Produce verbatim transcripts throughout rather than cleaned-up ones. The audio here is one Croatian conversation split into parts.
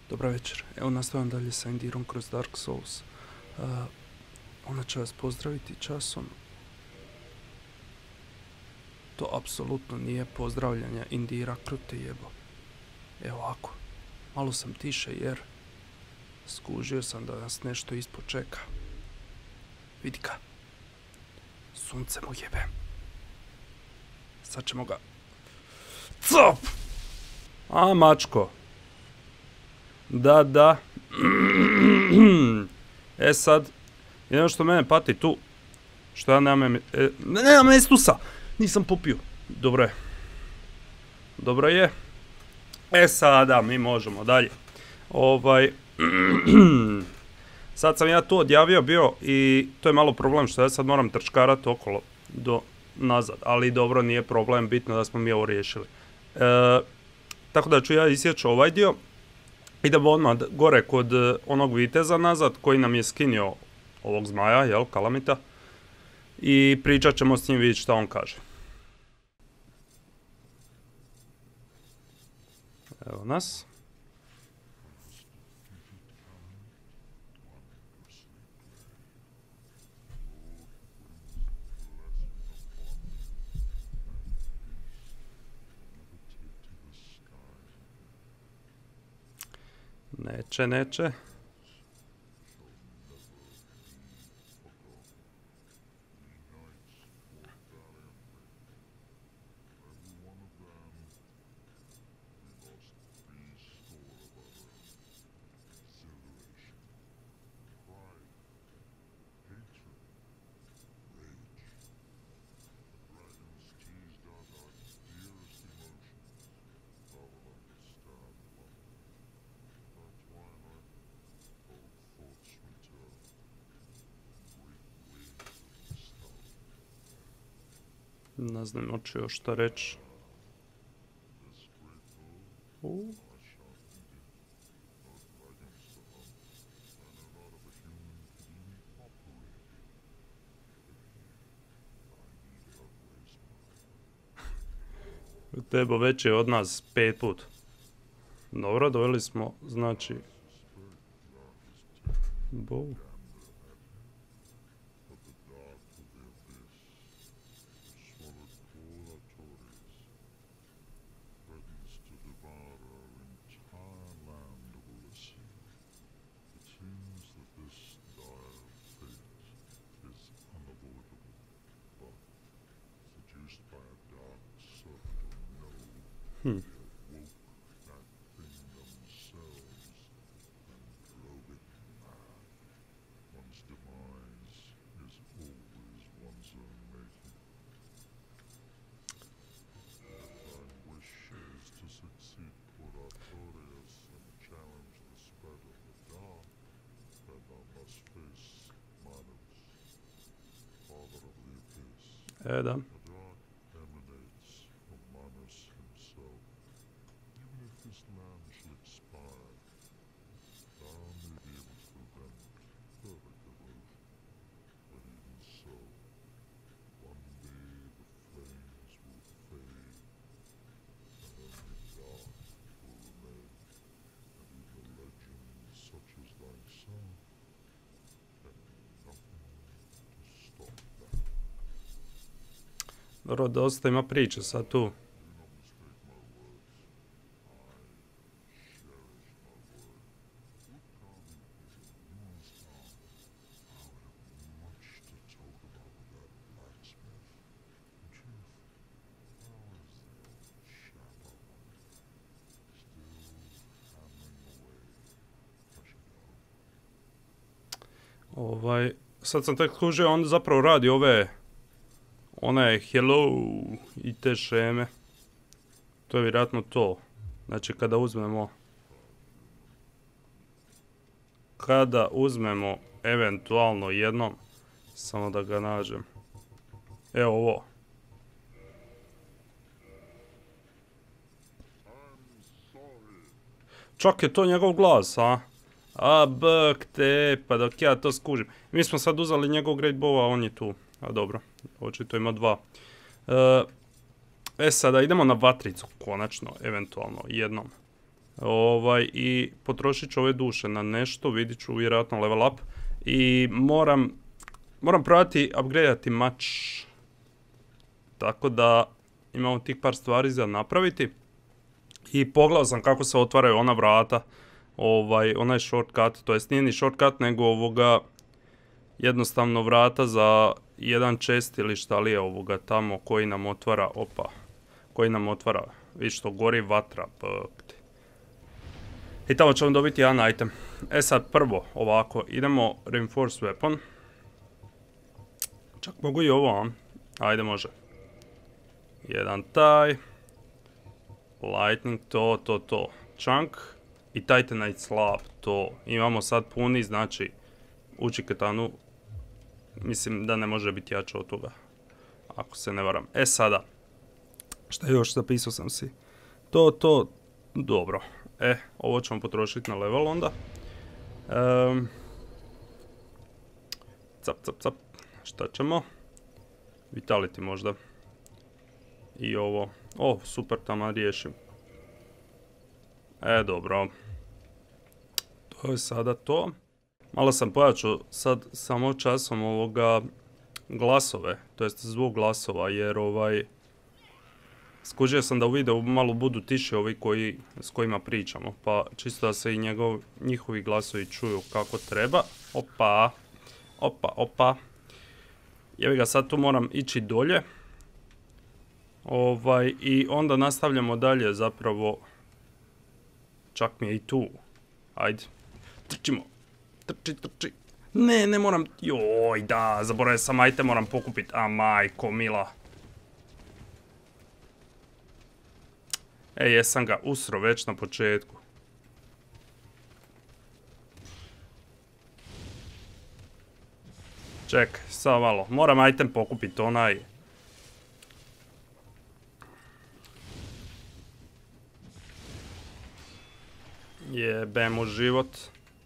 Dobar večer, evo nastavljam dalje sa Indirom kroz Dark Souls. Uh, ona će vas pozdraviti časom. To apsolutno nije pozdravljanje Indira, krute jebo. Evo ovako, malo sam tiše jer skužio sam da nas nešto ispod čeka. Vidi ga, sunce mu jebe. Sad ćemo ga... Cop! A, mačko. Da, da. E sad, jedno što mene pati tu, što ja nemam... E, nemam mestusa! Nisam popio. Dobro je. Dobro je. E sada, mi možemo dalje. Ovaj... Sad sam ja tu odjavio bio i to je malo problem što ja sad moram trčkarati okolo do nazad. Ali dobro, nije problem, bitno da smo mi ovo riješili. E, tako da ću ja isjeći ovaj dio. Idemo odmah gore kod onog viteza nazad koji nam je skinio ovog zmaja, jel, Kalamita. I pričat ćemo s njim, vidjeti šta on kaže. Evo nas. Neće, neće. Ne znam, hoću još šta reći. Uh. Tebo već je od nas pet put. Dobro, doveli smo, znači... Bow. Hmm. E, da. Dobro, dosta ima priče sad tu. Ovaj, sad sam tek skužio, on zapravo radi ove... One hello i te šeme. To je vjerojatno to. Znači kada uzmemo... Kada uzmemo eventualno jednom... Samo da ga nađem. Evo ovo. Čak je to njegov glas, a? A bk te, pa dok ja to skužim. Mi smo sad uzeli njegov Great Bow, a on je tu. A dobro, očito ima dva. E, e sada idemo na vatricu, konačno, eventualno, jednom. Ovaj, i potrošit ću ove duše na nešto, vidit ću vjerojatno level up. I moram, moram probati upgradeati mač. Tako da imamo tih par stvari za napraviti. I pogledao sam kako se otvaraju ona vrata. Ovaj, onaj shortcut, to jest nije ni shortcut nego ovoga jednostavno vrata za jedan chest ili šta li je ovoga tamo koji nam otvara, opa, koji nam otvara, vi što gori vatra, pokti. I tamo ćemo dobiti jedan item. E sad prvo ovako, idemo reinforce weapon. Čak mogu i ovo, a? Ajde može. Jedan taj. Lightning, to, to, to. Chunk. I Titanite slab, to. Imamo sad puni, znači uči katanu. Mislim da ne može biti jače od toga. Ako se ne varam. E sada. Šta još zapisao sam si? To, to, dobro. E, ovo ćemo potrošiti na level onda. Um, cap, cap, cap. Šta ćemo? Vitality možda. I ovo. O, super, tamo riješim. E, dobro. To je sada to. Malo sam pojačao sad samo časom ovoga glasove, to jest zvuk glasova, jer ovaj... Skužio sam da u videu malo budu tiši ovi koji, s kojima pričamo, pa čisto da se i njegov, njihovi glasovi čuju kako treba. Opa, opa, opa. Jevi ga, sad tu moram ići dolje. Ovaj, i onda nastavljamo dalje zapravo. Čak mi je i tu. Ajde, trčimo. Trči, trči. Ne, ne moram, joj da, zaboravio sam, ajte moram pokupiti, a majko mila. E, jesam ga usro već na početku. Čekaj, samo malo, moram item pokupiti onaj. Jebemo život.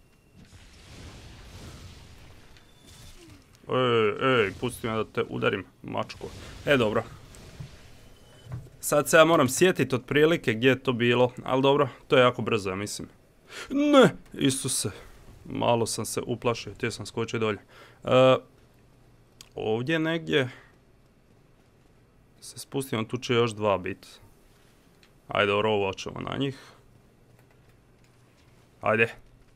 Ej, ej, pusti me da te udarim, mačko. E, dobro. Sad se ja moram sjetiti otprilike gdje je to bilo, ali dobro, to je jako brzo, ja mislim. Ne, Isuse. Malo sam se uplašio, htio sam skočiti dolje. Uh, ovdje negdje se spustimo, tu će još dva biti. Ajde, ovo ćemo na njih. Ajde.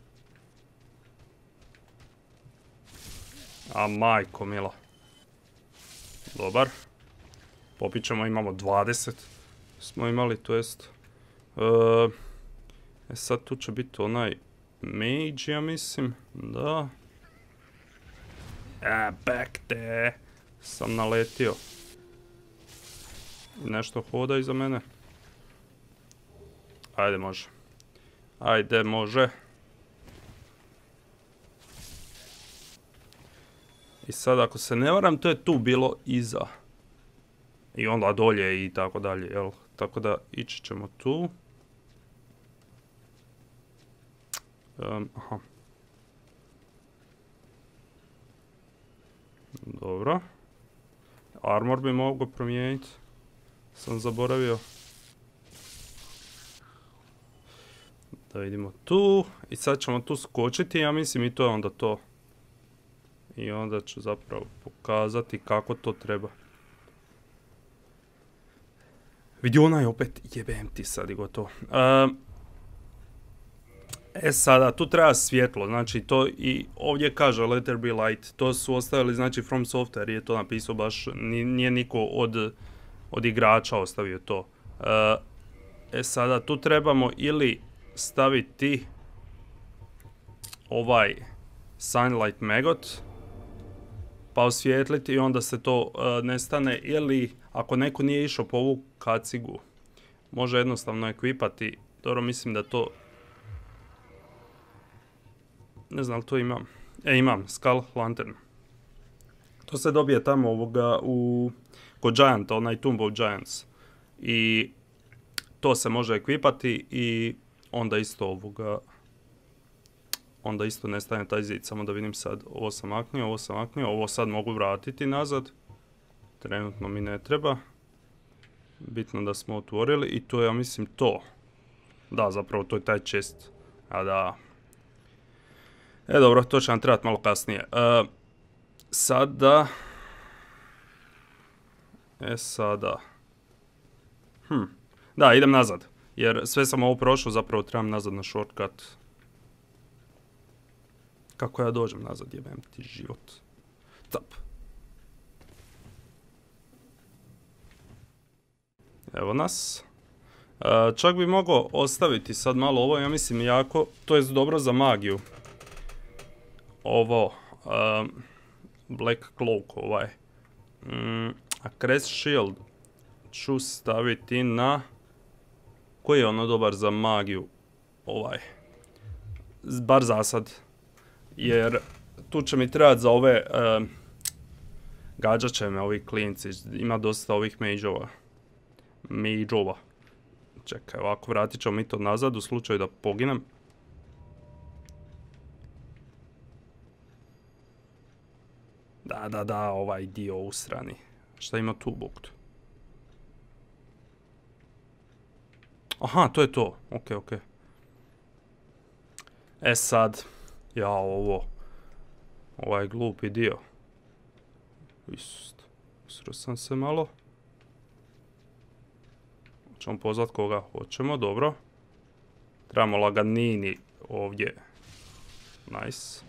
A majko mila. Dobar. Popit ćemo, imamo dvadeset. Smo imali, to jest. Uh, e sad tu će biti onaj mage, ja mislim. Da. E, back there. Sam naletio. Nešto hoda iza mene. Ajde, može. Ajde, može. I sad, ako se ne varam, to je tu bilo iza. I onda dolje i tako dalje, jel? Tako da ići ćemo tu. Um, aha. Dobro. Armor bi mogao promijeniti. Sam zaboravio. Da vidimo tu. I sad ćemo tu skočiti, ja mislim i to je onda to. I onda ću zapravo pokazati kako to treba. Vidi onaj opet, jebem ti sad i gotovo. Um, e sada, tu treba svjetlo, znači to i ovdje kaže let there be light. To su ostavili, znači From Software je to napisao baš, nije niko od, od igrača ostavio to. Uh, e sada, tu trebamo ili staviti ovaj Sunlight Maggot, pa osvijetliti i onda se to uh, nestane, ili ako neko nije išao po ovu kacigu, može jednostavno ekvipati. Dobro, mislim da to... Ne znam li to imam. E, imam, Skull Lantern. To se dobije tamo ovoga u... kod Gianta, onaj Tomb of Giants. I to se može ekvipati i onda isto ovoga... Onda isto nestane taj zid, samo da vidim sad, ovo sam maknio, ovo sam maknio, ovo sad mogu vratiti nazad. Trenutno mi ne treba. Bitno da smo otvorili i to je, ja mislim, to. Da, zapravo to je taj chest. A da... E dobro, to će nam trebati malo kasnije. E, sada... E sada... Hm. Da, idem nazad. Jer sve sam ovo prošao, zapravo trebam nazad na shortcut. Kako ja dođem nazad, jebem ti život. Cap. Evo nas. E, čak bi mogao ostaviti sad malo ovo, ja mislim jako, to je dobro za magiju. Ovo, um, Black Cloak ovaj. Mm, a Crest Shield ću staviti na... Koji je ono dobar za magiju? Ovaj. Bar za sad. Jer tu će mi trebati za ove... Um, gađat će me ovi klinci. Ima dosta ovih mageova. Mageova. Čekaj, ovako vratit ćemo mi to nazad u slučaju da poginem. Da, da, da, ovaj dio u strani. Šta ima tu, bog? Aha, to je to. Ok, ok. E sad. Ja, ovo. Ovaj glupi dio. Ist. Usro sam se malo. Hoćemo pozvat koga hoćemo, dobro. Trebamo laganini ovdje. Nice.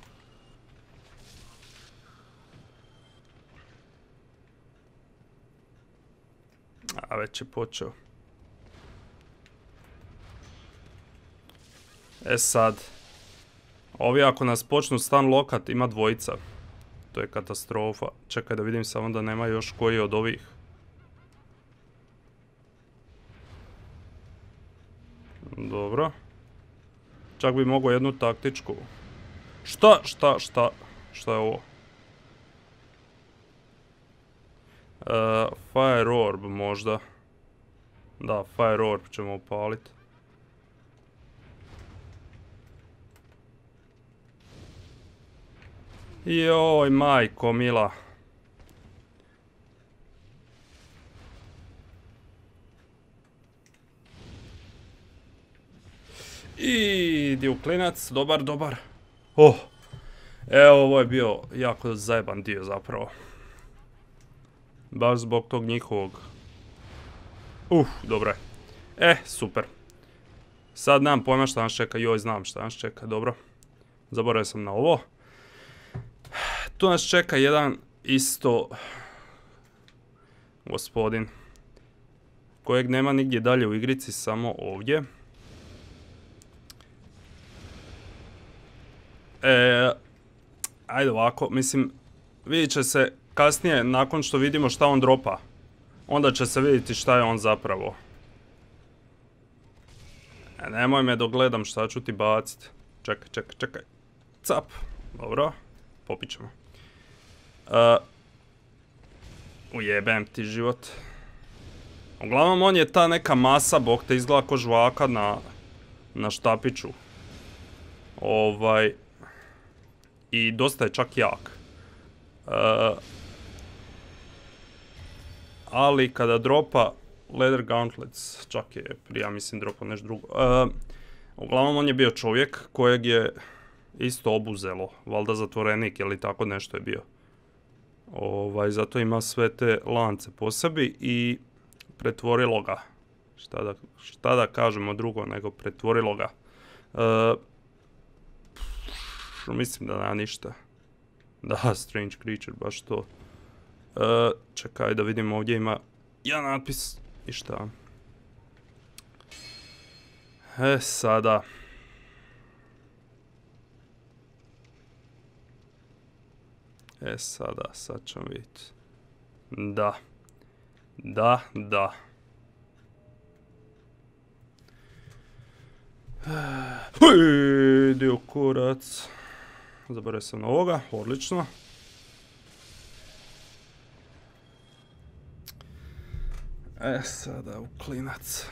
A već je počeo. E sad. Ovi ako nas počnu stan lokat, ima dvojica. To je katastrofa. Čekaj da vidim samo da nema još koji od ovih. Dobro. Čak bi mogao jednu taktičku. Šta, šta, šta? Šta je ovo? Uh, Fire Orb možda. Da, Fire Orb ćemo upaliti. Joj, majko mila. Idi u klinac, dobar, dobar. Oh, evo ovo je bio jako zajeban dio zapravo. Baš zbog tog njihovog. Uf, dobro je. E, super. Sad nemam pojma šta nas čeka, joj znam šta nas čeka, dobro. Zaboravio sam na ovo. Tu nas čeka jedan isto gospodin kojeg nema nigdje dalje u igrici, samo ovdje. E, ajde ovako, mislim, vidit će se kasnije nakon što vidimo šta on dropa. Onda će se vidjeti šta je on zapravo. E, nemoj me dok gledam šta ću ti baciti. Čekaj, čekaj, čekaj. Cap. Dobro, popit ćemo. Uh, ujebem ti život. Uglavnom on je ta neka masa, bog te izgleda ko žvaka na, na štapiću. Ovaj. I dosta je čak jak. Uh, ali kada dropa Leather Gauntlets, čak je prije, ja mislim, dropa nešto drugo. Uh, uglavnom on je bio čovjek kojeg je isto obuzelo, valjda zatvorenik ili tako nešto je bio. Ovaj, zato ima sve te lance po sebi i pretvorilo ga. Šta da, šta da kažemo drugo nego pretvorilo ga. Uh, mislim da nema ništa. Da, Strange Creature, baš to. Uh, čekaj da vidimo, ovdje ima jedan natpis i šta. E sada. E sada, sad ćemo vidjeti. Da. Da, da. Dio kurac. Zaboravio sam na ovoga, odlično. E sada u klinac.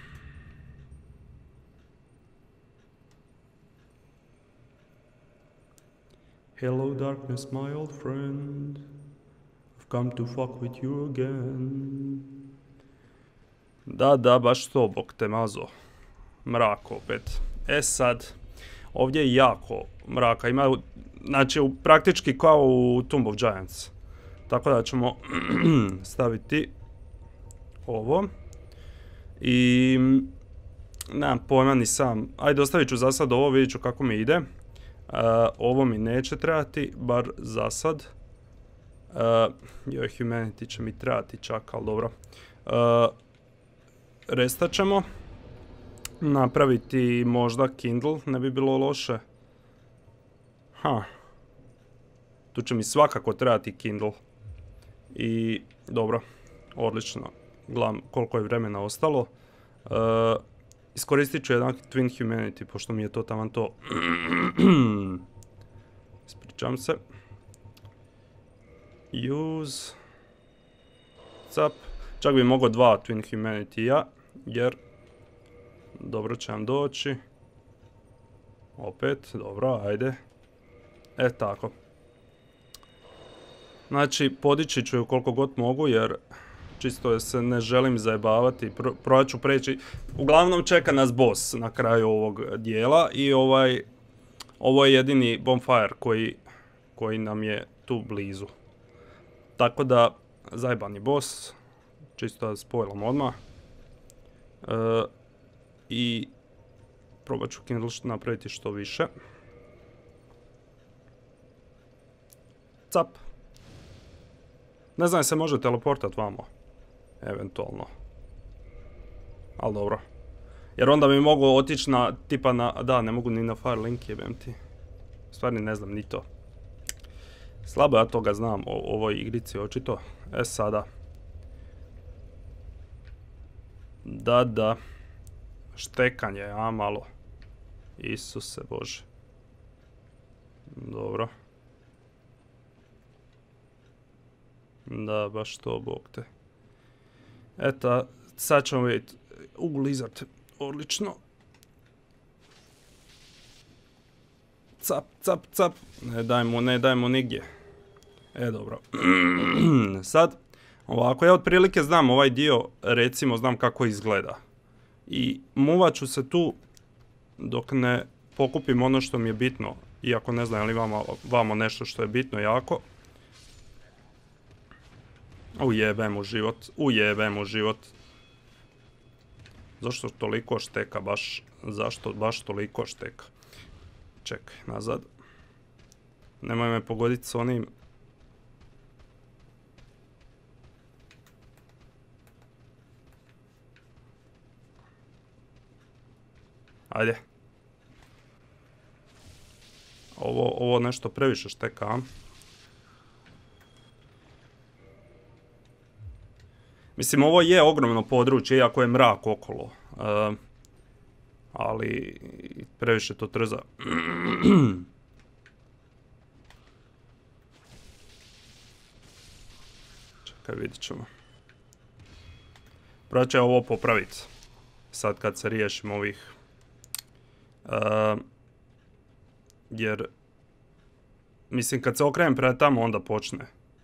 Hello darkness my old friend, I've come to fuck with you again. Da, da, baš to, bok te mazo. mrak opet. E sad, ovdje je jako mraka, ima, znači praktički kao u Tomb of Giants. Tako da ćemo staviti ovo. I nemam pojma ni sam. Ajde, ostavit ću za sad ovo, vidjet ću kako mi ide. Uh, ovo mi neće trebati, bar za sad. Uh, joj, Humanity će mi trebati čak, ali dobro. Uh, restat ćemo. Napraviti možda Kindle, ne bi bilo loše. Ha. Tu će mi svakako trebati Kindle. I dobro, odlično. Gledam koliko je vremena ostalo. Uh, iskoristit ću jedan Twin Humanity, pošto mi je to taman to. Ispričavam se. Use. Cap. Čak bi mogao dva Twin Humanity-a, jer dobro će nam doći. Opet, dobro, ajde. E, tako. Znači, podići ću ju koliko god mogu, jer čisto se ne želim zajebavati. Pro, probat ću preći. Uglavnom čeka nas boss na kraju ovog dijela i ovaj, ovo je jedini bonfire koji, koji nam je tu blizu. Tako da, zajebani boss. Čisto da spojlam odmah. E, I probat ću Kindle napraviti što više. Cap. Ne znam, se može teleportat vamo. Eventualno. Ali dobro. Jer onda bi mogu otići na, tipa na, da, ne mogu ni na Firelink, jebem ti. Stvarno ne znam ni to. Slabo ja toga znam o ovoj igrici, očito. E sada. Da, da. Štekanje, a malo. Isuse Bože. Dobro. Da, baš to, bog te. Eto, sad ćemo vidjeti. U, Lizard, odlično. Cap, cap, cap. Ne dajmo, ne dajmo nigdje. E, dobro. Sad, ovako, ja otprilike znam ovaj dio, recimo, znam kako izgleda. I muvat ću se tu dok ne pokupim ono što mi je bitno. Iako ne znam je li vama, vamo nešto što je bitno jako. Ujebem u život, ujebem u život. Zašto toliko šteka, baš, zašto baš toliko šteka? Čekaj, nazad. Nemoj me pogoditi s onim. Ajde. Ovo, ovo nešto previše šteka, a? Mislim, ovo je ogromno područje, iako je mrak okolo. Uh, ali previše to trza. Čekaj, vidit ćemo. Prvo će ovo popraviti. Sad kad se riješim ovih. Uh, jer, mislim, kad se okrenem prema tamo, onda počne.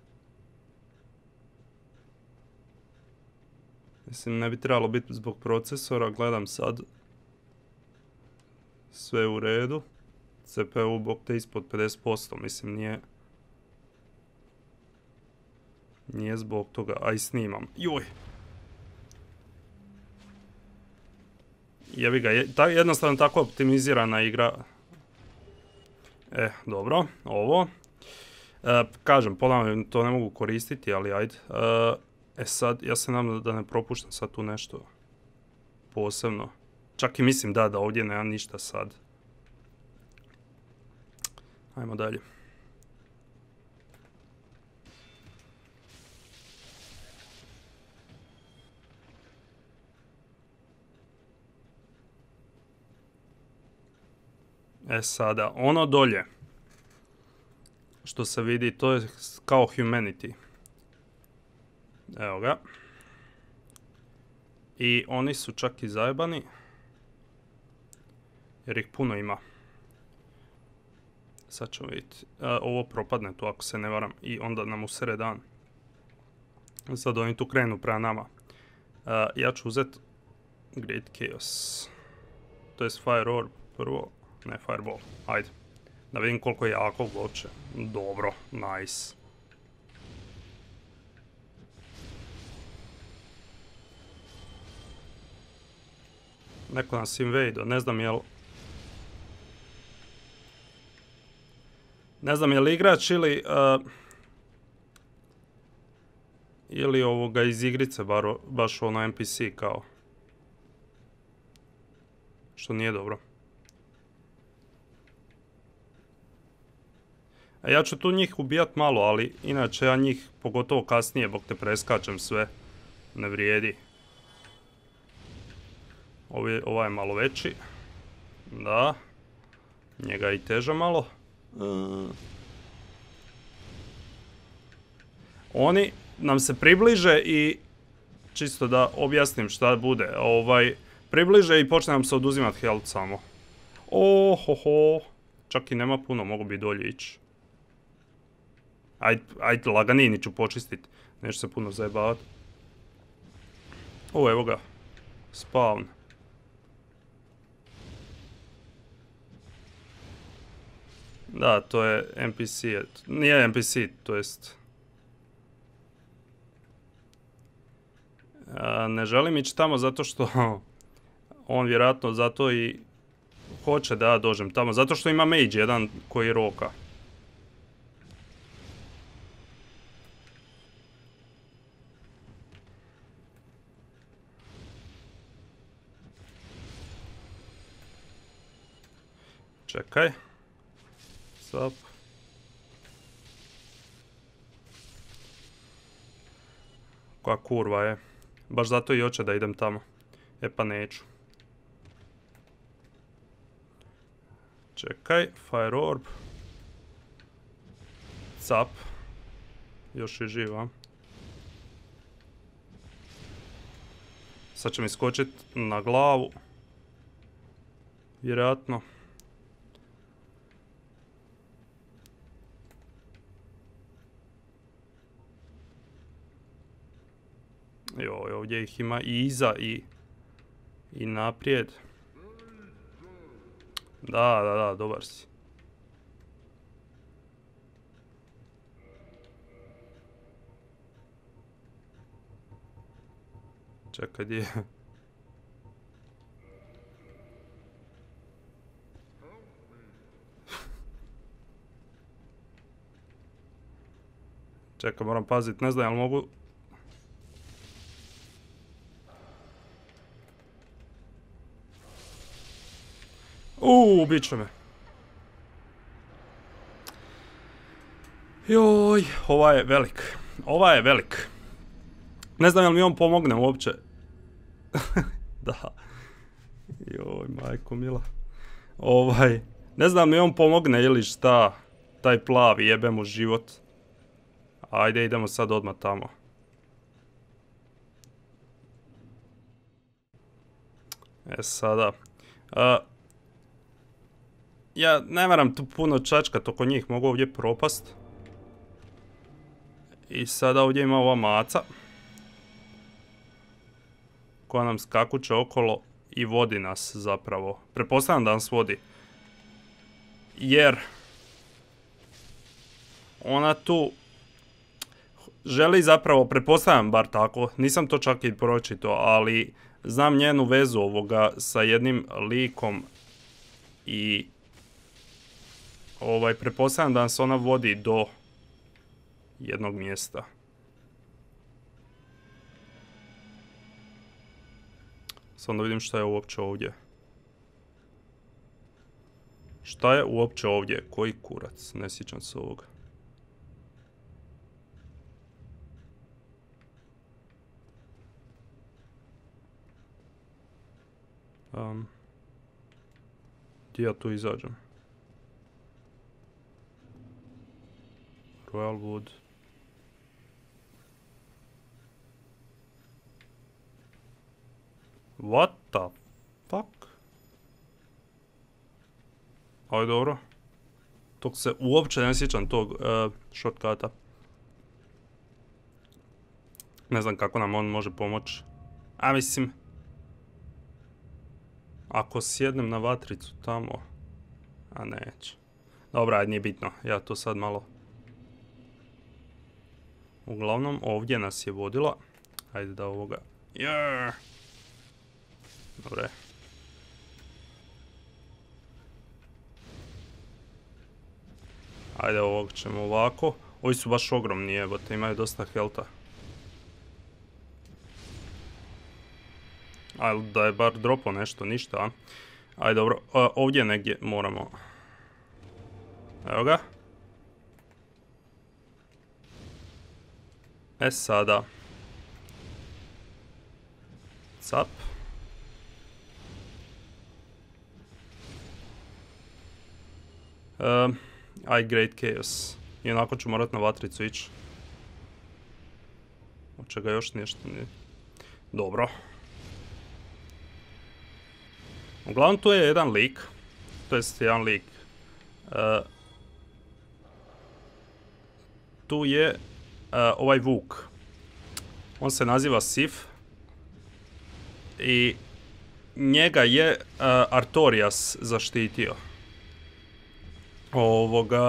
Mislim, ne bi trebalo biti zbog procesora, gledam sad. Sve u redu. C P U bog te ispod pedeset posto, mislim, nije... Nije zbog toga, aj snimam. Joj! Jebi ga, je, ta, jednostavno tako optimizirana igra. E, dobro, ovo. E, kažem, ponavljam, to ne mogu koristiti, ali ajde. E, E sad, ja se nadam da ne propuštam sad tu nešto posebno. Čak i mislim da, da ovdje nema ništa sad. Ajmo dalje. E sada, ono dolje. Što se vidi, to je kao Humanity. Evo ga. I oni su čak i zajebani. Jer ih puno ima. Sad ćemo vidjeti. E, ovo propadne tu ako se ne varam. I onda nam usere dan. Sad oni tu krenu prema nama. E, ja ću uzeti Great Chaos. to jest Fire Orb prvo, ne Fireball, ajde. Da vidim koliko je jako uopće. Dobro, nice. Neko nas invade, ne znam jel... Ne znam je li igrač ili... Uh, ili ovoga iz igrice, bar, baš ono N P C kao. Što nije dobro. A ja ću tu njih ubijat malo, ali inače ja njih, pogotovo kasnije, bok te preskačem sve, ne vrijedi. Ovaj, ovaj je malo veći. Da. Njega i teža malo. Uh. Oni nam se približe i, čisto da objasnim šta bude, ovaj, približe i počne nam se oduzimat health samo. Ohoho, čak i nema puno, mogu bi dolje ići. Ajde, ajde, laganini ću počistit, neću se puno zajebavat. O, evo ga, spawn. Da, to je N P C, nije N P C, to jest... Ne želim ići tamo zato što on vjerojatno zato i hoće da ja dođem tamo, zato što ima mage jedan koji roka. Čekaj. Sup. Koja kurva je. Baš zato i hoće da idem tamo. E pa neću. Čekaj, Fire Orb. Cap. Još je živa. Sad će mi skočit na glavu. Vjerojatno. Joj, ovdje ih ima i iza i, i naprijed. Da, da, da, dobar si. Čekaj, gdje je? Čekaj, moram pazit, ne znam, jel mogu... Uuu, ubit će me. Joj, ovaj je velik. Ovaj je velik. Ne znam jel mi on pomogne uopće. Da. Joj, majko mila. Ovaj, ne znam mi on pomogne ili šta. Taj plavi, jebe mu život. Ajde, idemo sad odmah tamo. E sada. Uh, Ja ne moram tu puno čačkat oko njih, mogu ovdje propast. I sada ovdje ima ova maca. Koja nam skakuće okolo i vodi nas zapravo. Pretpostavljam da nas vodi. Jer ona tu želi zapravo, pretpostavljam bar tako, nisam to čak i pročito, ali znam njenu vezu ovoga sa jednim likom i ovaj, pretpostavljam da nas ona vodi do jednog mjesta. Samo da vidim šta je uopće ovdje. Šta je uopće ovdje? Koji kurac? Ne sjećam se ovoga. Um, gdje ja tu izađem? Royal Wood. What the fuck? Aj dobro. Tog se uopće ne sjećam tog uh, shortcuta. Ne znam kako nam on može pomoći. A mislim... ako sjednem na vatricu tamo, a neće. Dobra, ajde, nije bitno, ja to sad malo... Uglavnom, ovdje nas je vodila. Ajde da ovoga... Yeah! Dobre. Ajde, ovog ćemo ovako. Ovi su baš ogromni, jebote, imaju dosta helta. Ajde, da je bar dropo nešto, ništa, a? Ajde, dobro, a, ovdje negdje moramo... Evo ga. E sada... Cap. Um, I Great Chaos. I onako ću morat na vatricu ići. Od čega još nešto nije. Dobro. Uglavnom tu je jedan lik. To jest jedan lik. Uh, tu je uh, ovaj Vuk. On se naziva Sif. I njega je uh, Artorias zaštitio. Ovoga...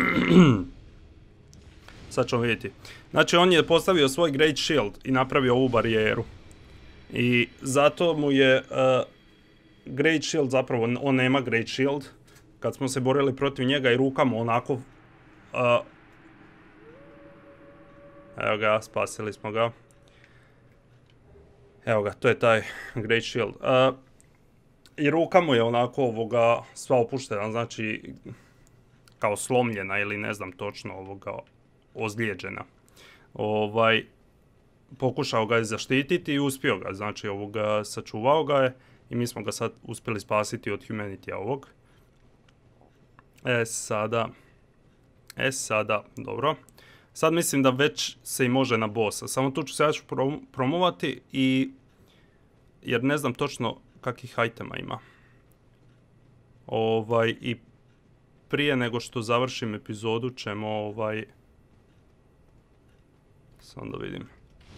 Sad ćemo vidjeti. Znači on je postavio svoj Great Shield i napravio ovu barijeru. I zato mu je uh, Great Shield, zapravo on nema Great Shield. Kad smo se borili protiv njega i rukama onako... Uh, evo ga, spasili smo ga. Evo ga, to je taj Great Shield. Uh, I ruka mu je onako ovoga sva opuštena, znači kao slomljena ili ne znam točno ovoga ozlijeđena. Ovaj, pokušao ga je zaštititi i uspio ga, znači ovoga sačuvao ga je i mi smo ga sad uspjeli spasiti od humanity-a ovog. E sada, e sada, dobro. Sad mislim da već se i može na bossa, samo tu ću se ja ću prom promovati i... jer ne znam točno kakvih itema ima. Ovaj, i prije nego što završim epizodu ćemo ovaj... Samo da vidim.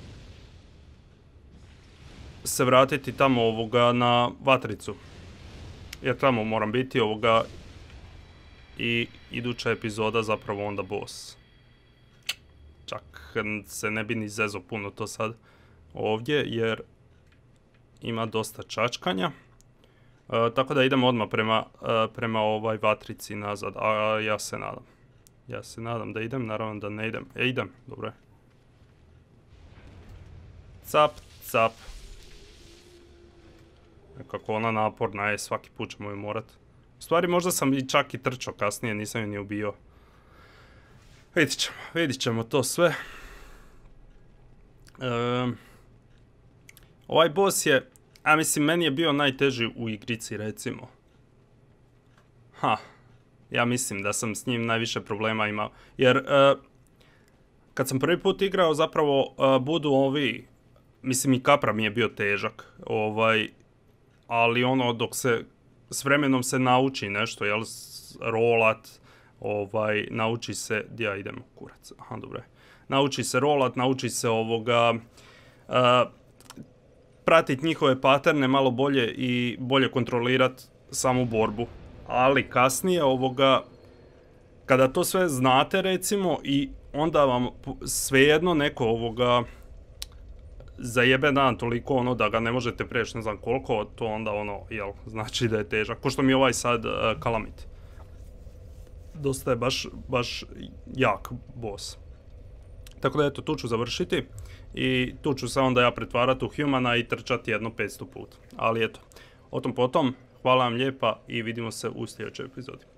Se vratiti tamo ovoga na vatricu. Jer tamo moram biti ovoga i iduća epizoda zapravo onda boss. Čak se ne bi ni zezo puno to sad ovdje jer ima dosta čačkanja. E, tako da idemo odmah prema, e, prema ovaj vatrici nazad, a ja se nadam. Ja se nadam da idem, naravno da ne idem. E, idem, dobro je. Cap, cap. Kako ona naporna je, svaki put ćemo ju morat. U stvari možda sam i čak i trčao kasnije, nisam ju ni ubio. Vidit ćemo, vidit ćemo to sve. E, ovaj boss je, a mislim, meni je bio najteži u igrici, recimo. Ha, ja mislim da sam s njim najviše problema imao. Jer, uh, kad sam prvi put igrao, zapravo uh, budu ovi, mislim i Kapra mi je bio težak, ovaj, ali ono, dok se, s vremenom se nauči nešto, jel, rolat, ovaj, nauči se, gdje ja idem, kurac, aha, dobro je. Nauči se rolat, nauči se ovoga, uh, pratiti njihove paterne malo bolje i bolje kontrolirati samu borbu. Ali kasnije ovoga, kada to sve znate recimo i onda vam svejedno neko ovoga zajebe dan toliko ono da ga ne možete preći ne znam koliko, to onda ono, jel, znači da je težak. Ko što mi je ovaj sad uh, Calamity. Dosta je baš, baš jak boss. Tako da eto, tu ću završiti i tu ću se onda ja pretvarati u humana i trčati jedno petsto puta. Ali eto, o tom potom, hvala vam lijepa i vidimo se u sljedećoj epizodi.